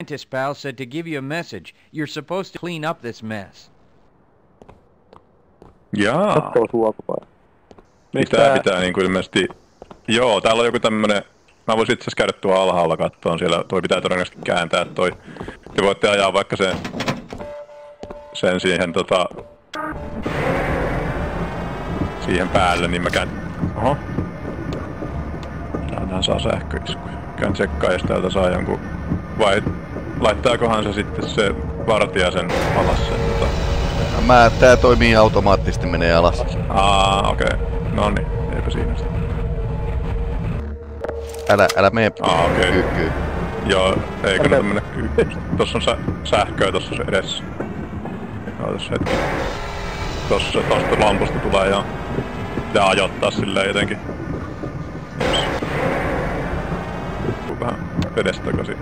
Scientist pal said to give you a message. You're supposed to clean up this mess. Jaa. Kattoo suokupaa. Pitää niinku ilmeisesti... Joo, täällä on joku tämmönen... Mä voisin itse asiassa käydä tuolla alhaalla kattoon siellä. Toi pitää todennäköisesti kääntää toi. Te voitte ajaa vaikka sen siihen siihen päälle, niin mä käyn... Oho. Täältähän saa sähköiskuja. Käyn tsekkaa, jos täältä saa jonkun... Vai laittaakohan se sitten se vartija sen alas sen Tää toimii automaattisesti, menee alas. Okei. Noniin, eipä siinä sitten. Älä mene kyykkyyn. Joo, ei kannata mennä kyykkyyn. Tossa on sähköä tossa se edessä. Ootas hetki. Tosta lampusta tulee ja pitää ajoittaa silleen jotenkin. Yes. Tuu vähän vedestä takaisin.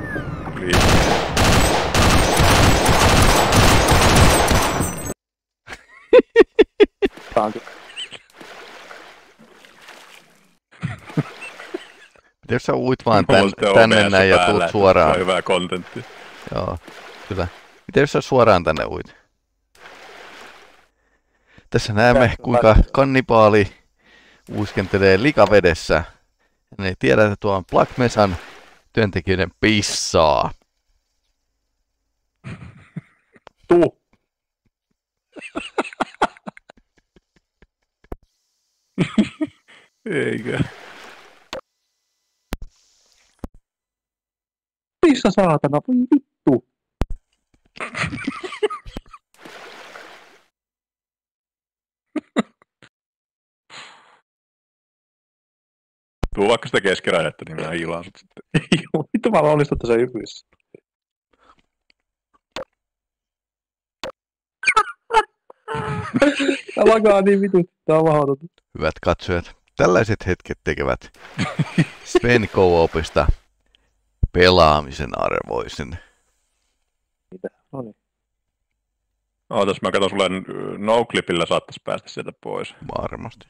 Jos sä uit vaan tänne näin ja tuut suoraan. Se on hyvää kontenttia. Joo, kyllä. Miten jos sä suoraan tänne uit? Tässä näemme kuinka kannibaali uiskentelee likavedessä. Ja ne tiedä, että tuo on Black Mesan työntekijöiden pissaa. Tuu! Eikö? Pissa saatana, voi vittu! Tuu vaikka sitä keskiraidetta, niin mä hiilaan sut sitten. Joo, vittu mä onnistun tässä hypyissä. Tää lakaa niin vittu, tää on mahdotonta. Hyvät katsojat, tällaiset hetket tekevät Sven Co-opista pelaamisen arvoisen. Mitä? Noniin. Ootas, mä katson sulle no-clipillä saattais päästä sieltä pois. Varmasti.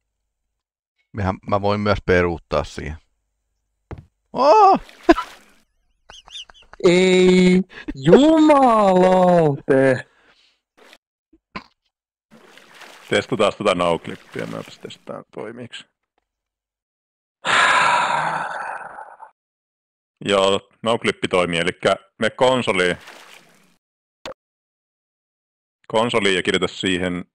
Mä voin myös peruuttaa siihen. Oh! Ei, jumalaute! Testataan tota no-clippia, mä testaan toimiiks. Joo, no-clippi toimii, elikkä me konsoliin ja kirjoita siihen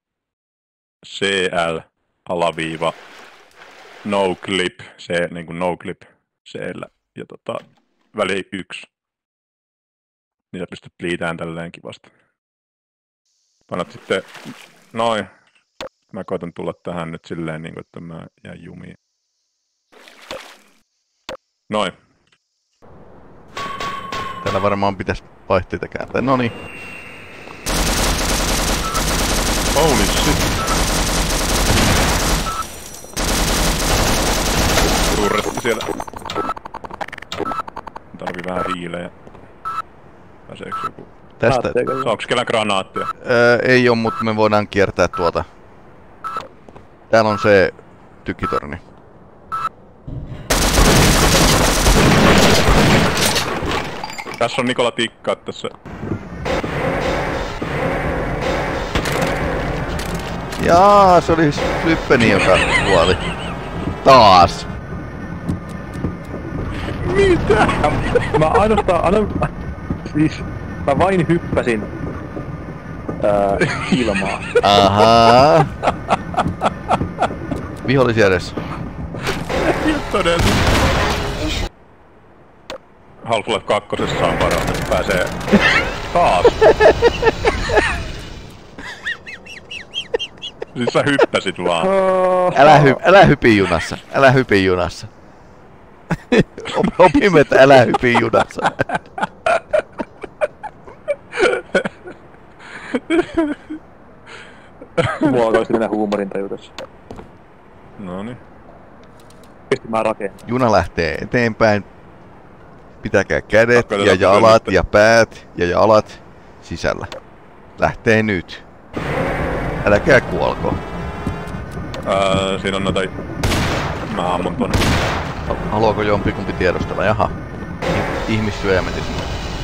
CL_ no-clip, se niinku no-clip C-llä ja väli 1. Niin sä pystyt liitään tälleen kivasti. Panat sitten noin. Mä koitan tulla tähän nyt silleen niinku, että mä jään jumiin. Noin. Täällä varmaan pitäisi vaihteita kääntää. Noniin. Holy shit. Turretti siellä. Tarvii vähän hiilejä. Pääseekö joku? Tästä. Saaks kellään granaattia? Ei oo, mutta me voidaan kiertää tuota. Täällä on se tykkitorni. Tässä on Nikola tikkaa tässä. Jaa, se oli Flippeni, joka kuoli. Taas! Mitä? Mä siis mä vain hyppäsin ilmaa. Ahaa. Vihollisia edessä. Todella. Half-Life 2 on paras, että pääsee taas. Siis sä hyppäsit vaan. Älä hypi junassa. Älä hypi junassa. Opimme, että älä hypi junassa. Mulla olisi mennä huumorintaju tässä. Noniin. Tietysti mä rakennan. Juna lähtee eteenpäin. Pitäkää kädet ja jalat ja päät ja jalat sisällä. Lähtee nyt. Älkää kuolko. Siinä on noita... Mä ammun tonne. Haluaako jompikumpi tiedostella? Jaha. Ihmissyöjä meni sinne.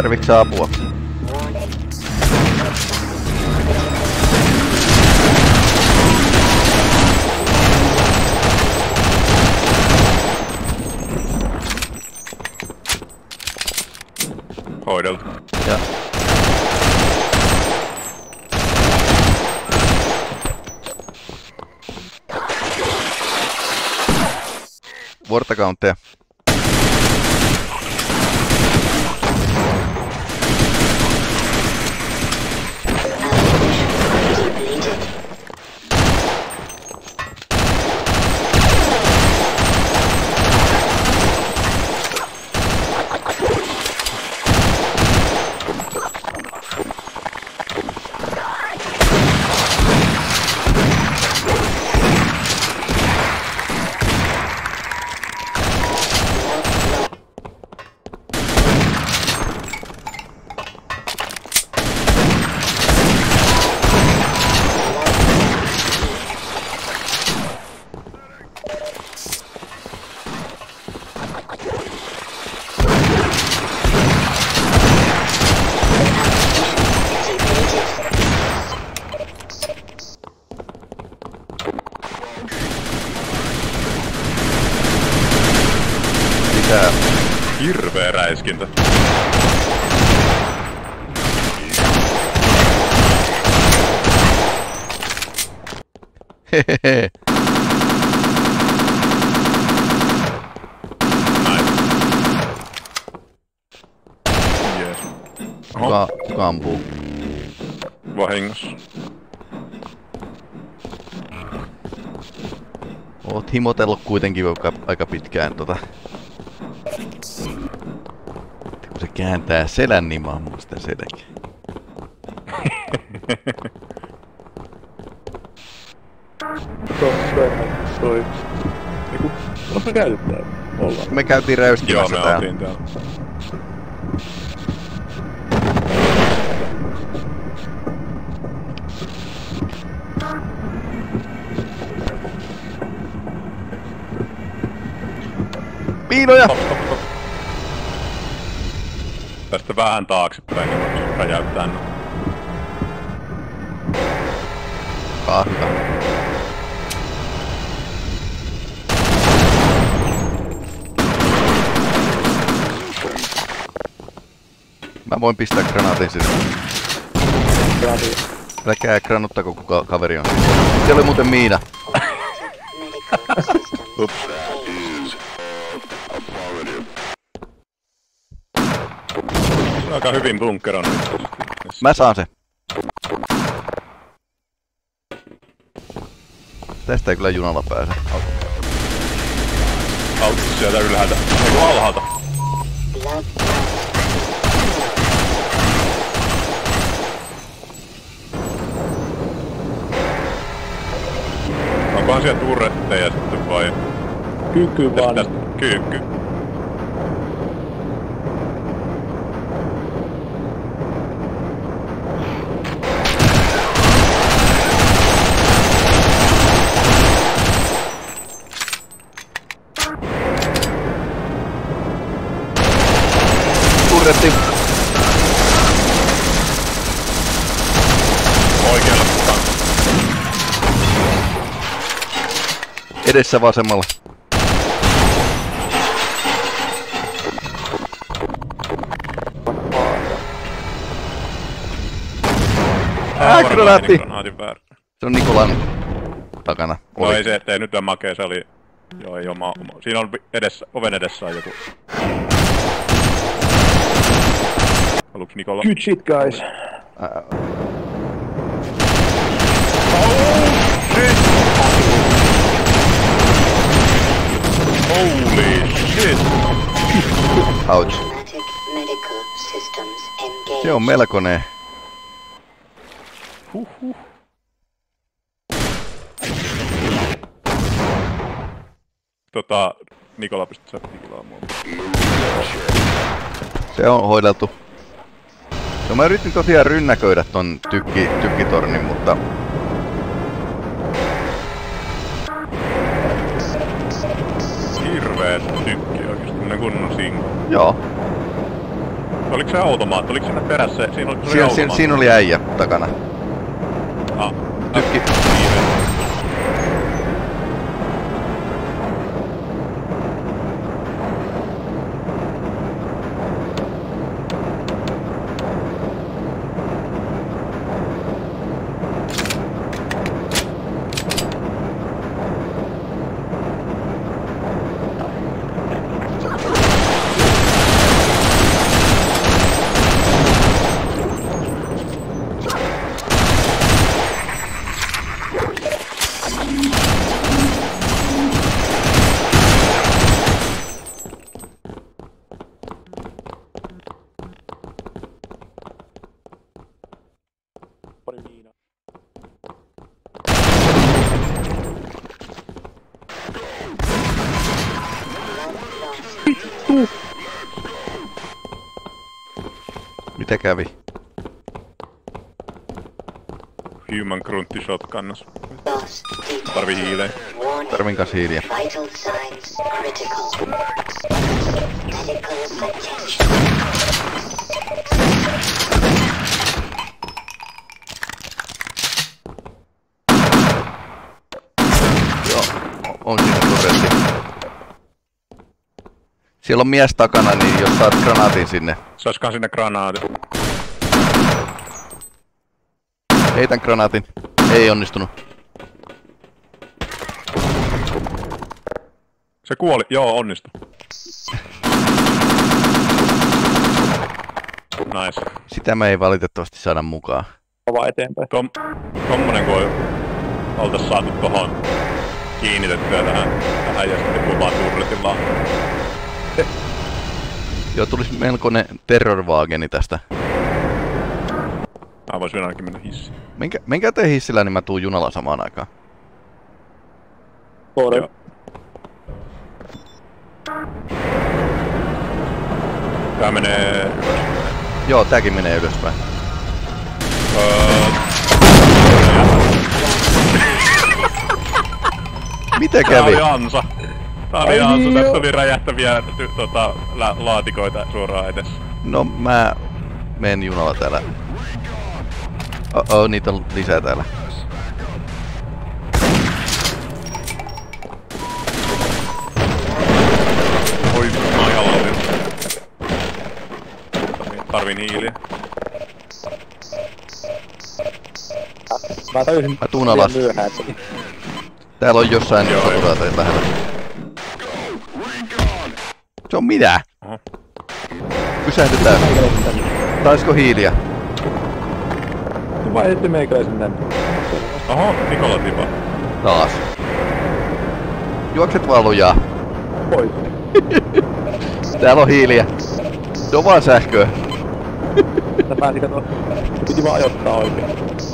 Tarviksä apua? Hoideltu. Ja. Vuortakaunteja. Hirveä räiskintä. Hehehe. Jees. Kuka ampuu? Vahingossa. Oot himotellut kuitenkin aika pitkään kun se kääntää selän, niin mä ammun sitä selkeä. Toi. Eiku, onko me käyty täällä? Ollaan. Me käytiin räyskimässä Joo, me oltiin täällä. Piinoja! Tästä vähän taaksepäin, niin voisi räjäyttää ne. Hyvä. Mä voin pistää granaatin sinne. Älkää granuttako kuka kaveri on. Se oli muuten miina. Ups. Aika hyvin bunkeron. Mä saan se. Tästä ei kyllä junalla pääse. Auto sieltä ylhäältä. Eiku alhaalta. Onkohan siellä turretteja sitten vai? Kyky vaan. Kyykky. Turretti. Oikealla kanssa. Edessä vasemmalla. Granaatti! Se on Nikolan takana. No ei se, ei nyt ole makea, se oli... Joo, ei oma. Siinä on edessä, oven edessä on joku. Haluuks Nikola? Good shit, guys. Holy shit! Ouch. Se on melkoinen. Huhhuh. Nikola pystyt sä pilaamaan. Se on hoideltu. No mä yritin tosiaan rynnäköidä ton tykkitornin, mutta... Hirveet tykki oikeesti, tämmönen kunnon sinko. Joo. Oliko se automaatti? Oliko siinä perässä? Siinä oli äijä takana. Ah. Tykki. Mitä kävi? Human gruntti shotgunnas. Tarvii hiileä. Tarvin kas hiiliä. Joo, on siinä turretti. Siellä on mies takana, niin jos saat granaatin sinne. Saisikohan sinne granaatin? Heitän granaatin. Ei onnistunut. Se kuoli. Joo, onnistui. Nice. Sitä me ei valitettavasti saada mukaan. Vaan eteenpäin. Tommonen kun oltais saatu tohon kiinnitettyä tähän ja sitten kuvaa turretilla. Joo, tulisi melkoinen terrorvaageni tästä. Mä vois vielä ainakin mennä hissiin. Menkää te hissillä, niin mä tuun junalla samaan aikaan. Joo. Tää menee ylöspäin. Joo, tääkin menee ylöspäin. Mitä kävi? Tää oli ansa. Tässä oli räjähtäviä laatikoita suoraan edessä. No mä menen junalla täällä. Niitä on lisää täällä. Oi, mä oon jalautin. Tarvin hiiliä. Mä tuun alas. myöhään. Täällä on jossain sotilaita lähellä. Se on mitä? Oho. Pysähdytään. Taisko hiiliä? Vai ette meikäläisen tänne? Oho, Nikola tipa. Taas. Juokset vaan lujaa. Pois. Täällä on hiiliä. Se on vaan sähköä. Tää pääsi kato. Piti vaan ajoittaa oikein.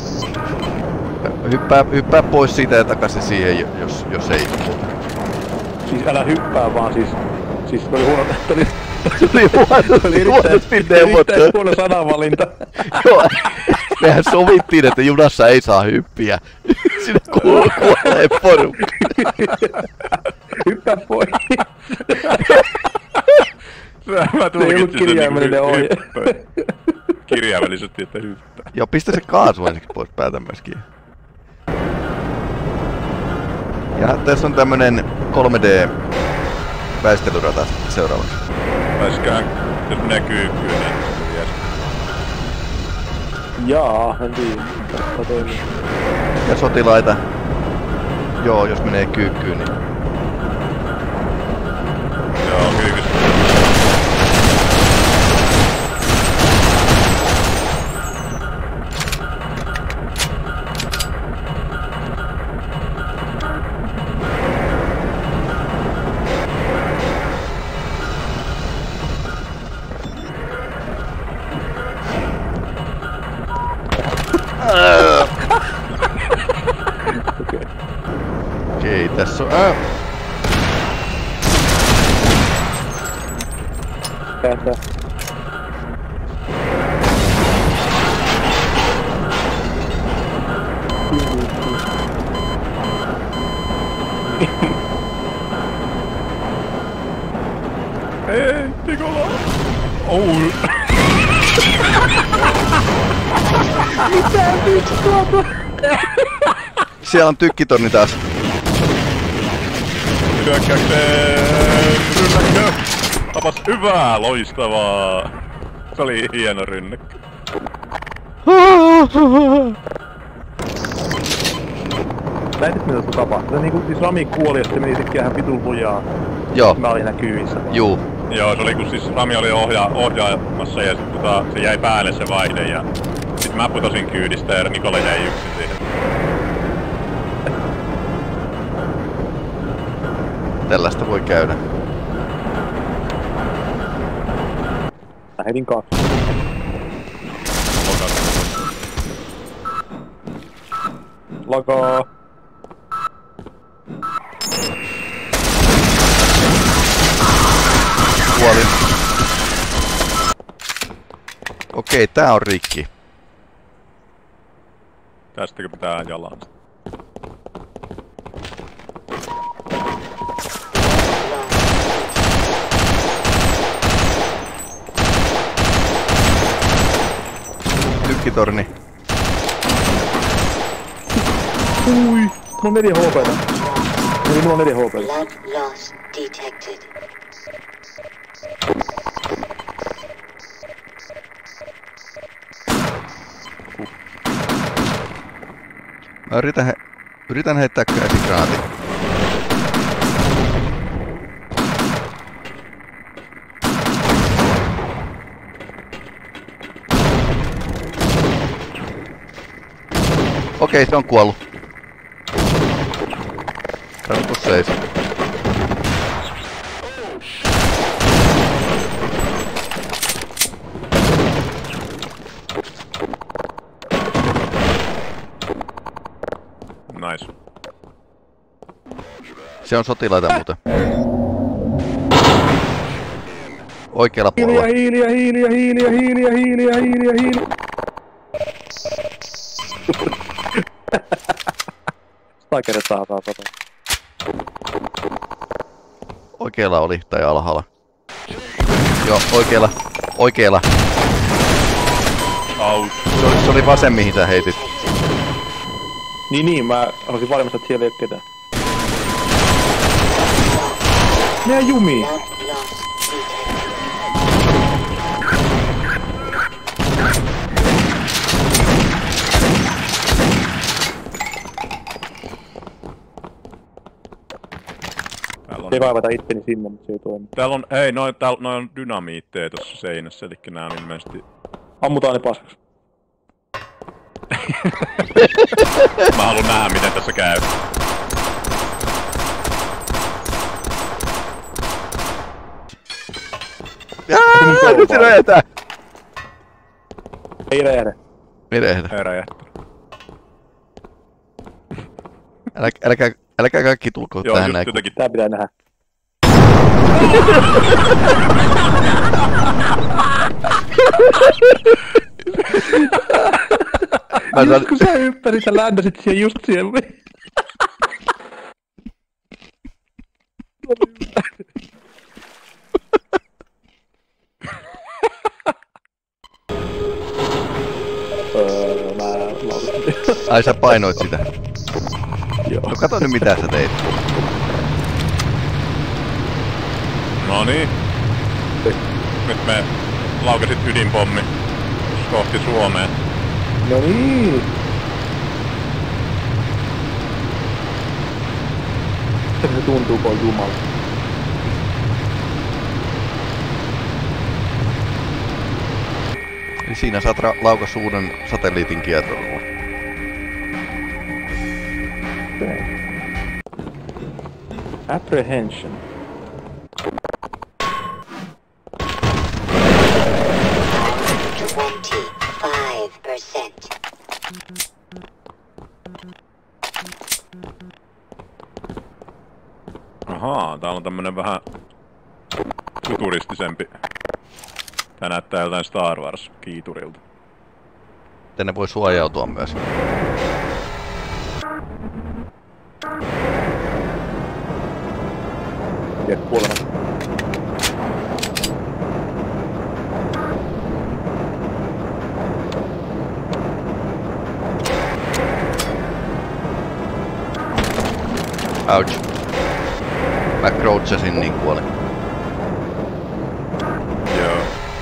Hyppää pois siitä ja takaisin siihen, jos ei. Siis älä hyppää vaan siis oli huono. Tuli huonosti neuvottu. Erittäin huono sanavalinta. Joo, mehän sovittiin, että junassa ei saa hyppiä. Sinä kuolee porukka. Hyppää pois. Mä tulkitsin sen kirjaimellinen ohje. Kirjaimellisesti, että hyppää. Joo, pistä se kaasu ensikin pois päältä myöskin. Ja tässä on tämmönen 3D väistelyrata seuraavaksi. Pääskään, jos menee kyykkyyn, niin jes. Jaa, en tiedä. Ja sotilaita. Joo, jos menee kyykkyyn, niin... Joo, kyykystä. Okei, tässä on... Kääntää. Ei, Nikola! Oh! Mitä vittua? Siellä on tykkitorni taas. Hyökkäykseen! Rynnäkkö! Tapas hyvää! Loistavaa! Se oli hieno rynnäkkö. Näitit mitä sun tapahtui? Se niinku, siis Rami kuoli ja sitten meni sittenkin ihan vitun lujaa. Joo. Mä olin siinä kyyvissä. Juu. Joo, se oli kun siis Rami oli ohjaamassa ja sit se jäi päälle se vaihde ja sit mä putosin kyydistä ja Nikola jäi yksin siihen. Tällaista voi käydä. Mä heitin 2. Lakaa. Kuolin. Okei, tää on rikki. Tästäkö pitää jalan? Tykkitorni. Ui, mulla on 4 HP:tä. Eli mulla on 4 HP:tä. Blood loss detected. Mä yritän heittää käsikranaatin. Okei, se on kuollut. Granatus seis. Nice. Se on sotilaita muuten. Oikealla puolella. Hiili. Stakeri saa. Oikealla oli, tai alhaalla. Joo, oikealla. Out. Se oli vasen mihin sä heitit. Niin, mä halusin varmistaa, että siellä ei oo ketään. Nää jumii! Blood loss detected. Ei vaivata itteni sinne, mutta se ei toimi. Täällä on, noi on dynamiitteja tossa seinässä, elikkä nää on ilmeisesti... Ammutaan ne paskaksi. Mä haluan nähdä miten tässä käy. Nyt se räjähtää! Ei räjähdä. Ei räjähdä. Ei räjähtää. Älkää kaikki tulko Joo, tähän just näin. jotenkin. Tää pitää nähdä. Just kun sä hyppäsit, sä ländäsit siihen just siellä. Ai sä painoit sitä. Joo. No kato nyt mitä sä teit. Noniin. Nyt me laukasit ydinpommi kohti Suomea. No niin. Se tuntuu kuin jumala. Eli siinä saat laukas uuden satelliitin kierrolla. Apprehension. Ahaa, täällä on tämmönen vähän futuristisempi. Tää näyttää jotain Star Wars-kiiturilta. Tänne voi suojautua myös. Ja kuolema. Ouch. Mä crouchasin niin kuolin. Joo.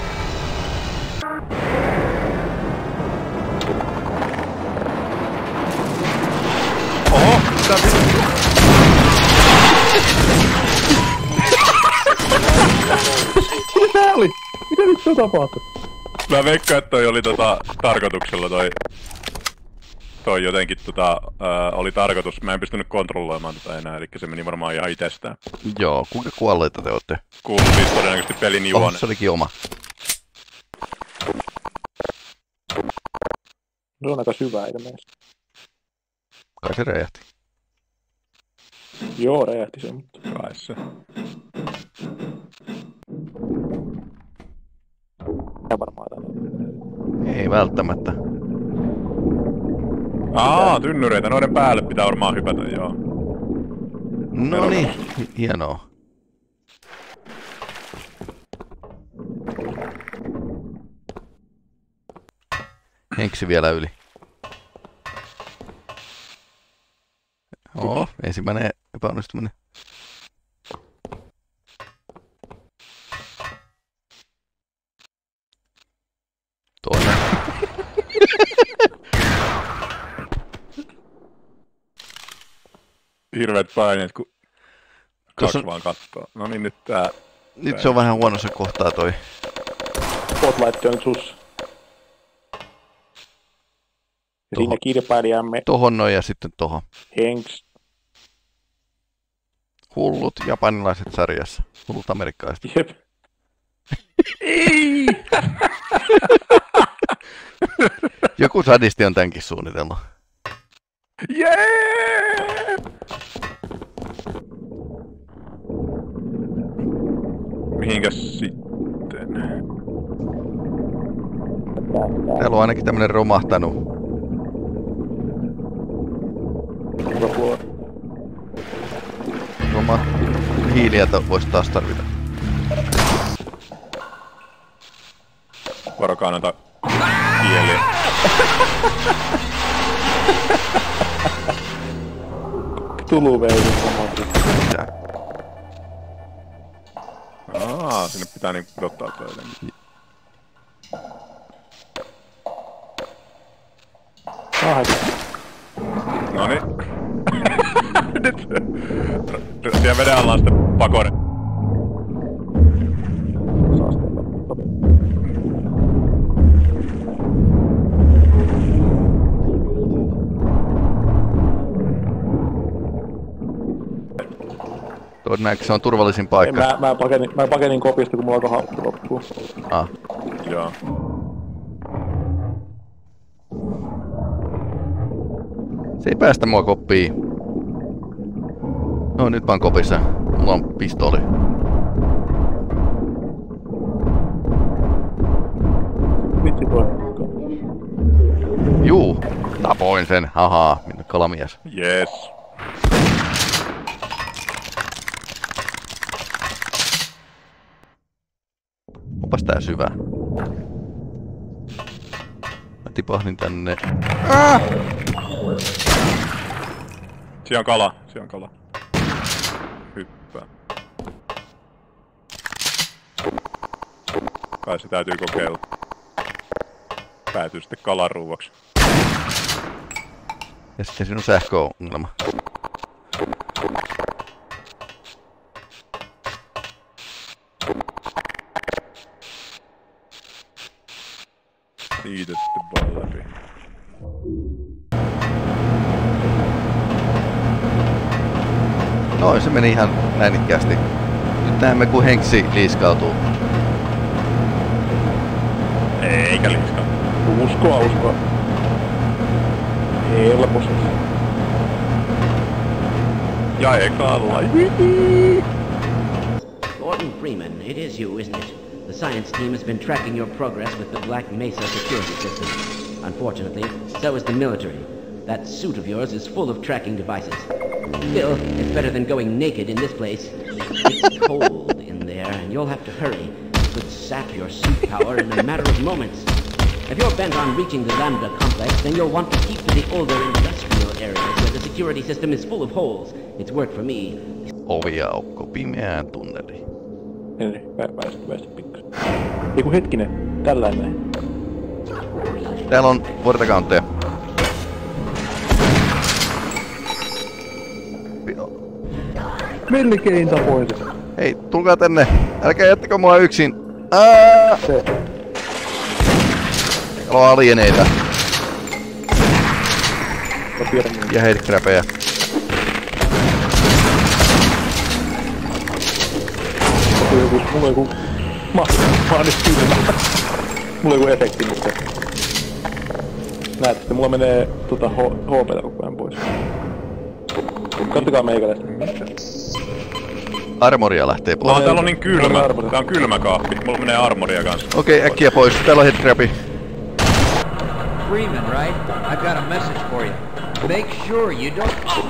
Oho! Mitä tää oli? Mitä nyt on tapahtunut? Mä veikkaan, että toi oli tarkoituksella toi jotenkin oli tarkoitus. Mä en pystynyt kontrolloimaan tätä enää, eli se meni varmaan ihan itsestään. Joo, kuinka kuolleita te ootte? Kuuluu siis todennäköisesti pelin juone. Se olikin oma. Se on aika syvä ilmeisesti. Kai se räjähti. Joo, räjähti se, mutta... Kai se. Ja varmaan tänne. Ei välttämättä. Tynnyreitä. Noiden päälle pitää varmaan hypätä, joo. No niin, hienoa. Henksi vielä yli. Oo, ensimmäinen epäonnistuminen. Toinen. Hirveet paineet, kun Tuossa kaksi vaan kattoo. No niin, nyt tää... Nyt se on vähän huonossa kohtaa toi. Spotlight on sus. Ja siinä kilpailijämme Tohon noin ja sitten tohon. Henks. Hullut japanilaiset sarjassa. Hullut amerikkalaiset. Jep. Ei! Joku sadisti on tämänkin suunnitellut. Jee! Mihinkäs sitten? Täällä on ainakin tämmönen romahtanut. Hiiliä voisi taas tarvita. Varokaa noita kieliä. Tuluveivit samoin. Sinne pitää niinku pudottaa toi jotenkin. Noniin. Nyt. Siellä veden alla on sitten pakone. Todennäköisesti se on turvallisin paikka. Mä pakenin kopista, kun mulla alkoi happi loppuu. Joo. Se ei päästä mua koppiin. No nyt mä oon kopissa. Mulla on pistooli. Vitsi toi. Juu, tapoin sen. Haha, minä kalamies. Yes. Onpas tää syvä. Mä tipahdin tänne. Siellä on kala. Hyppää. Kai se täytyy kokeilla. Päätyy sitten kalaruuvaksi. Ja sitten siinä on sähköongelma. Siitä sitten vaan läpi. Noin, se meni ihan näinikkäästi. Nyt näemme, kun Henksi liiskautuu. Eikä liiskaa. Uskoa. Ei ole positiivista. Ja ekalla. Gordon Freeman, it is you, isn't it? The science team has been tracking your progress with the Black Mesa security system. Unfortunately, so is the military. That suit of yours is full of tracking devices. Still, it's better than going naked in this place. It's cold in there, and you'll have to hurry. It could sap your suit power in a matter of moments. If you're bent on reaching the Lambda complex, then you'll want to keep to the older industrial areas where the security system is full of holes. It's worked for me. Oviaukko pimeään tunneliin. Henri, väistä pikkasen. Eiku hetkinen, tällainen näin. Täällä on vortakaunteja. Melkein tapoin se. Hei, tulkaa tänne. Älkää jättäkö mua yksin. Se. Täällä on alieneita. Tiedän. Ja headcrabbeja. Mulla on joku... Mä oon nyt kylmä. Mulla on joku efekti, mutta... Näet, että mulla menee HP:tä koko ajan pois. Kattokaa meikäläistä. Armoria lähtee pois. Täällä on niin kylmä. Tää on kylmä kaappi. Mulla menee armoria kanssa. Okei, äkkiä pois. Täällä on headcrabbi. Freeman, right? I've got a message for you. Make sure you don't...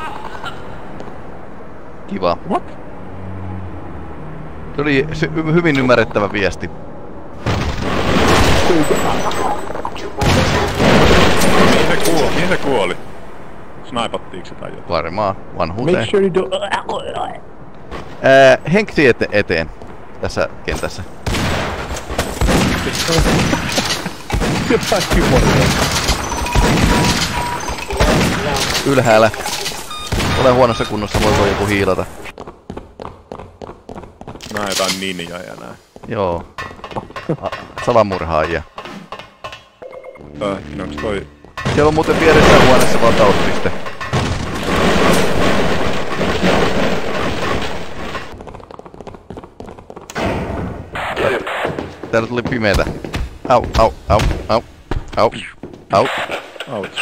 Kiva. What? Se oli hyvin ymmärrettävä viesti. Mihin se kuoli? Snaipattiinko se tai jotain? Varmaan vanhuuteen. Make sure you don't... Henkti eteen tässä kentässä. Jotain kymoria. Ylhäällä. Olen huonossa kunnossa, voiko joku hiilata? Nää jotain ninjoja nää. Joo. Salamurhaajia. Onks toi... Siellä on muuten vieressä huoneessa latauspiste. Täällä tuli pimeetä. Au, au, au, au, au, au. Ouch.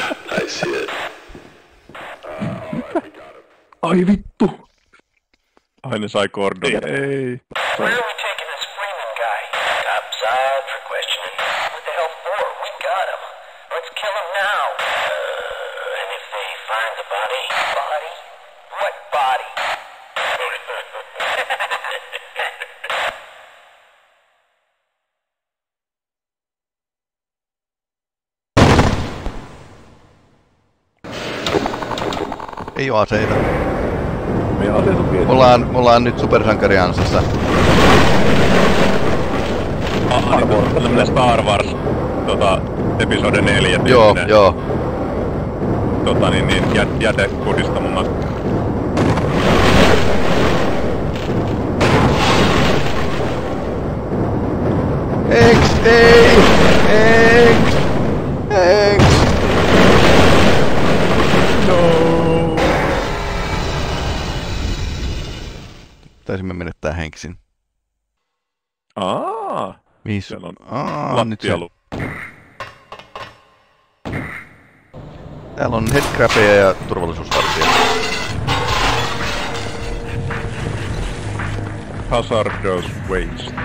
Ai vittu! Ai ne sai kordon. Ei. Where are we taking this Freeman guy? Topside for questioning. What the hell for? We got him. Let's kill him now. And if they find the body? Body? What body? Ei oo aseita. Meidän aseet on pieni. Me ollaan nyt supersankariansassa. Tämmönen Star Wars, episode 4 Joo, tyyppinen. joo. Jätekudistamona. Eks, ei! Eks! Eks! No. Taisimme menettää Henksin. Mihin Siellä on nyt se... lattialu. Täällä on headcrabbeja ja turvallisuusvartija. Hazardous waste.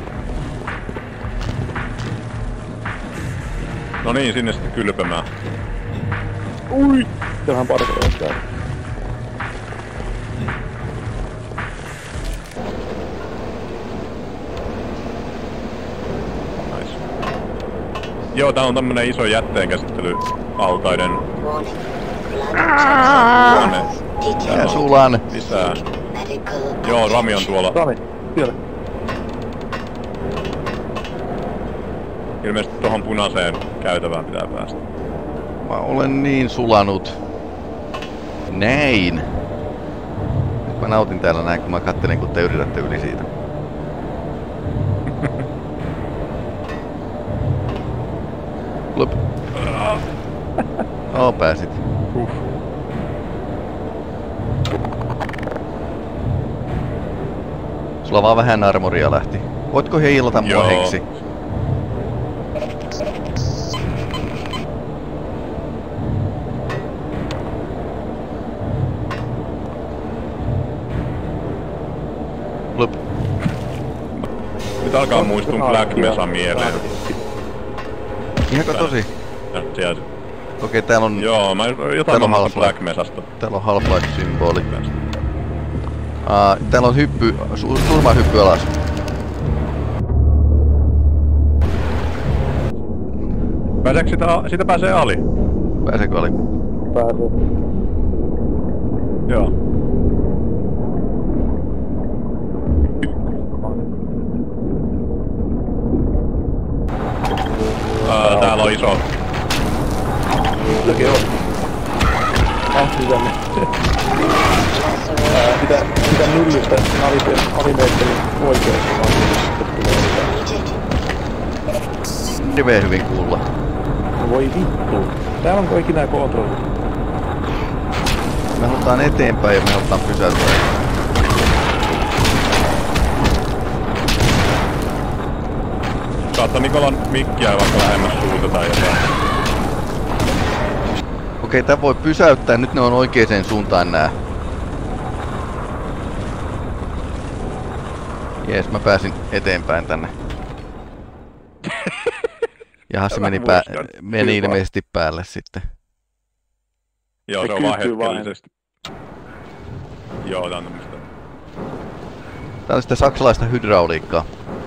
No niin, sinne sitten kylpemään. Ui! Tähän parkoja täällä. Nice. Joo, tää on tämmönen iso jätteenkäsittelyaltaiden Warning. huone. Tää sulan. Lisää. Medical Joo, Rami on tuolla. Rami, siellä. Ilmeisesti tohon punaiseen käytävään pitää päästä. Mä olen niin sulanut. Näin. Nyt mä nautin täällä näin, kun mä kattelen, kun te yritätte yli siitä. Lup. Pääsit. Sulla vaan vähän armoria lähti. Voitko heilata mua, Joo. Henksi? Lup. Nyt alkaa muistua Black Mesa mieleen. Ihanko tosi? Ja siellä... Okei, täällä on... Joo, mä jotain Täällä on mä Half-Life. Black Mesasta. Täällä on Half-Life-symboli. Täällä on hyppy... surmahyppy alas. Pääseekö sitä pääsee ali? Pääseekö ali? Pääsee. Joo. Täällä on iso. Toki on. Ahti tänne. Sitä myllystä alimeittelin oikeesti. Hirveen hyvin kuulla. Voi vittu. Täällä onko ikinä kontrolli? Me halutaan eteenpäin ja me halutaan pysäyttää. Saattaa Nikolan mikkiä vaikka lähemmäs suuta tai jotain. Okei, tää voi pysäyttää. Nyt ne on oikeeseen suuntaan nää. Jees, mä pääsin eteenpäin tänne. Jaha, se meni ilmeisesti päälle sitten. Joo, se on vaan hetkellisesti. Joo, tää on tämmöstä. Tää on sitten saksalaista hydrauliikkaa.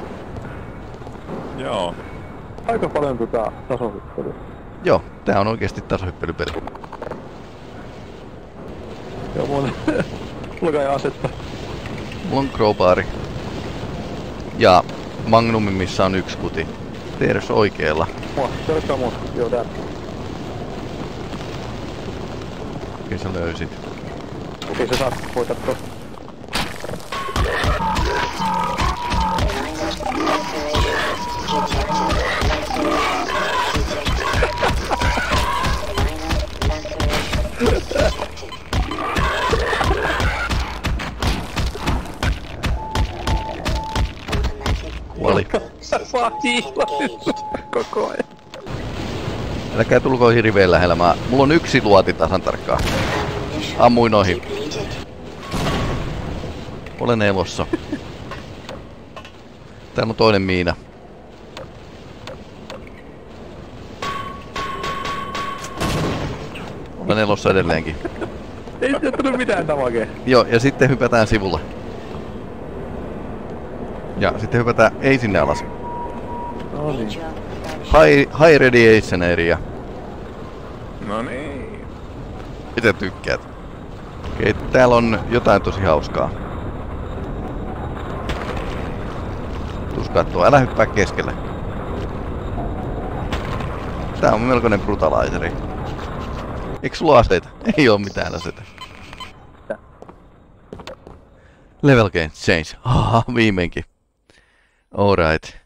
Joo. Aika paljon tasohyppelyä. Joo, tää on oikeesti tasohyppelypeli. Joo, mulla kai asetta. Mulla on crowbari. Ja magnumi, missä on yksi kuti. Teeres oikeella. Selkää mua. Joo, täällä. Okei, sä löysit. Okei, sä saat hoitaa tosta. Kuoli. Vaan hiilasit koko ajan. Älkää tulko hirveen lähellä. Mulla on yksi luoti tasan tarkkaan. Ammuin ohi. Olen elossa. Täällä on toinen miina. Olen elossa edelleenkin. Ei sitä tullut mitään damagea. Joo, ja sitten hypätään sivulle. Ja sitten hypätään ei sinne alas. No niin. High radiation area. No niin. Mitä tykkäät? Okei, täällä on jotain tosi hauskaa. Tuus kattoo, älä hyppää keskelle. Tää on melkoinen brutalizeri. Eikö sulla aseita? Ei oo mitään aseita. Level gain change. Viimeinkin. Alright.